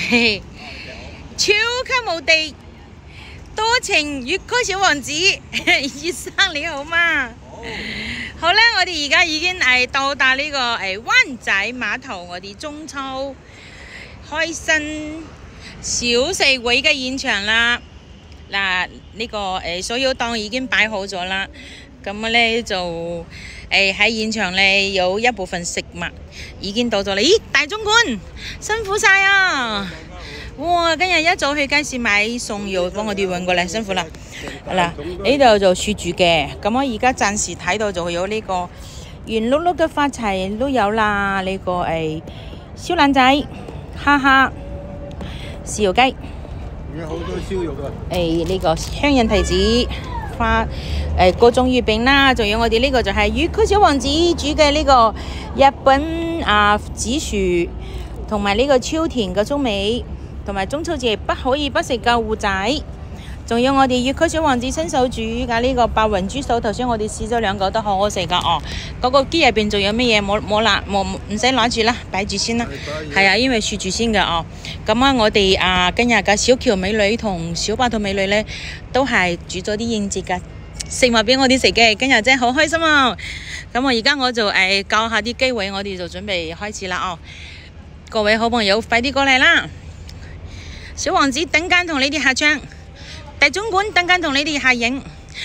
超級無敵多情粵曲小王子葉生你好嘛？好啦，我哋而家已經到達呢個灣仔碼頭，我哋中秋開新小食會嘅現場啦。嗱，呢個所有檔已經擺好咗啦。咁咧就喺現場咧有一部分食物已經到咗啦。咦，大總管辛苦晒啊！哇，今日一早去街市買餸要幫我哋運過嚟，辛苦啦。嗱，呢度就雪住嘅。咁我而家暫時睇到就有呢個圓碌碌嘅發齊都有啦。呢個燒腩仔、蝦蝦、豉油雞。 而家好多燒肉啊！ 呢個香印提子花各種月餅啦，仲有我哋呢個就係粵曲小王子煮嘅呢個日本紫薯，同埋呢個超甜嘅中味，同埋中秋節不可以不食嘅芋仔，仲有我哋粵曲小王子親手煮嘅呢個白雲豬手，頭先我哋試咗兩個都好好食噶哦。嗰個機入邊仲有乜嘢？唔使攞住啦，擺住先啦。係啊，因為雪住先噶哦。咁啊，我哋今日嘅小喬美女同小白兔美女呢，都係煮咗啲應節嘅食物俾我哋食嘅，今日真係好開心啊！咁我而家我就教下啲機會，我哋就準備開始啦哦。各位好朋友，快啲過嚟啦！小王子等間同你哋合唱，大總管等間同你哋合影。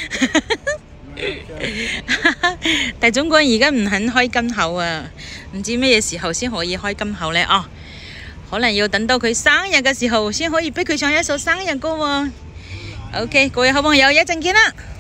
大總管而家唔肯開金口啊，唔知咩嘢時候先可以開金口呢？哦，可能要等到佢生日嘅時候先可以俾佢唱一首生日歌喎。OK， 各位好朋友，一陣見啦！